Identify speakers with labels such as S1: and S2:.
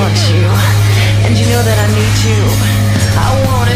S1: want you, and you know that I need you. I want